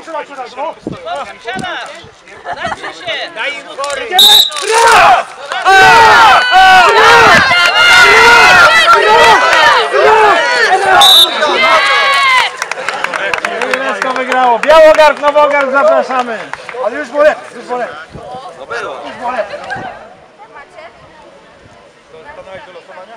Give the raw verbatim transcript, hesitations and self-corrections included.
trzymać się raz, no. Siadasz! Dajcie się! Daj im fory! Raz! Resko wygrało. Białogard, Nowogard zapraszamy. Ale już było lepiej, już było lepiej. No było. Już było lepiej. Stanąłeś do losowania?